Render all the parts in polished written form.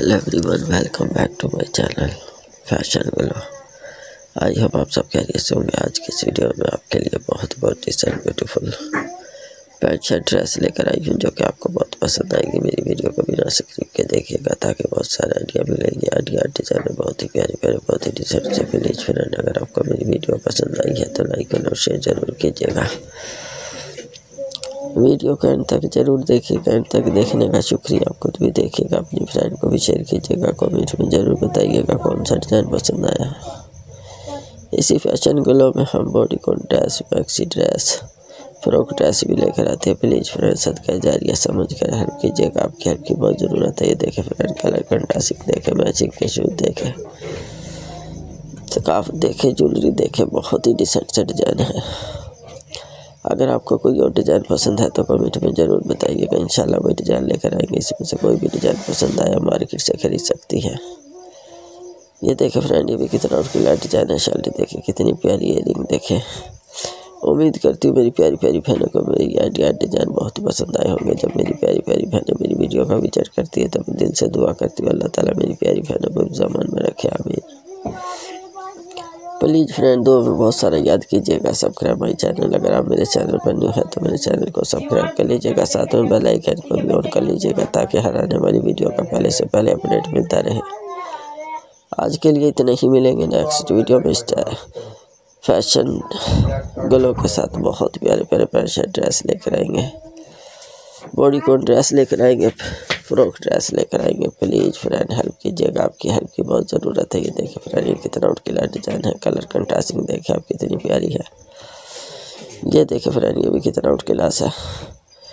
Hello everyone, welcome back to my channel fashion glow. I hope आप सब खैरियत से होंगे। आज की इस वीडियो में आपके लिए बहुत decent beautiful pant shirt dress लेकर आई हूँ, जो कि आपको बहुत पसंद आएगी। मेरी वीडियो को बिना स्किप के देखिएगा ताकि बहुत सारे आइडिया मिलेंगे। आइडिया डिज़ाइन बहुत ही प्यारे प्यारे, बहुत ही डिसेंट से। प्लीज़ फ्रेंड, अगर आपको मेरी वीडियो पसंद आई है तो लाइक और शेयर ज़रूर कीजिएगा। वीडियो को एंड तक जरूर देखिएगा। एंड तक देखने का शुक्रिया। आप खुद भी देखिएगा, अपनी फ्रेंड को भी शेयर कीजिएगा। कमेंट में ज़रूर बताइएगा कौन सा डिज़ाइन पसंद आया। इसी फैशन ग्लो में हम bodycon dress, maxi dress, frock dress भी लेकर आते हैं। प्लीज़ फ्रेंड, सदका जारिया समझ कर हेल्प कीजिएगा। आपकी हेल्प की बहुत ज़रूरत है। ये देखें फ्रेंड, कलर कंट्रास्टिंग देखें, मैचिंग के शूज देखें, स्कार्फ देखें, ज्वेलरी देखें, बहुत ही डिसेंट से डिज़ाइन है। अगर आपको कोई और डिज़ाइन पसंद है तो कमेंट में ज़रूर बताइएगा। इंशाल्लाह वही डिज़ाइन लेकर आएंगे। इसमें से कोई भी डिज़ाइन पसंद आया मार्केट से खरीद सकती है। ये देखें फ्रेंड, ये भी कितना उठला डिज़ाइन है। शर्ट देखें कितनी प्यारी इयरिंग देखें। उम्मीद करती हूँ मेरी प्यारी प्यारी बहनों को मेरी आइडिया डिज़ाइन बहुत ही पसंद आए होंगे। जब मेरी प्यारी प्यारी बहनें मेरी वीडियो का विजिट करती है तब दिल से दुआ करती हूँ अल्लाह ताला मेरी प्यारी बहनों को ज़मान में रखे, आमीन। प्लीज़ फ्रेंड, दो में बहुत सारा याद कीजिएगा। Subscribe my channel. अगर आप मेरे चैनल पर न्यू है तो मेरे चैनल को सब्सक्राइब कर लीजिएगा। साथ में बेल आइकन को भी ऑन कर लीजिएगा ताकि हर आने वाली वीडियो का पहले से पहले अपडेट मिलता रहे। आज के लिए इतने ही, मिलेंगे नेक्स्ट वीडियो में फैशन ग्लो के साथ। बहुत प्यारे प्यारे पैंट शर्ट ड्रेस लेकर आएंगे, बॉडीकॉन ड्रेस लेकर आएंगे, फ्रॉक ड्रेस लेकर आएंगे। प्लीज़ फ्रेंड हेल्प कीजिएगा, आपकी हेल्प की बहुत ज़रूरत है। ये देखिए फ्रेंड, ये कितना उठला डिज़ाइन है। कलर कंट्रास्टिंग देखिए आप कितनी प्यारी है। ये देखिए फ्रेंड, ये भी कितना उठला है।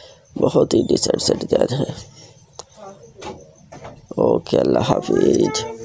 बहुत ही डिसेंट से डिज़ाइन है। ओके, अल्लाह हाफिज।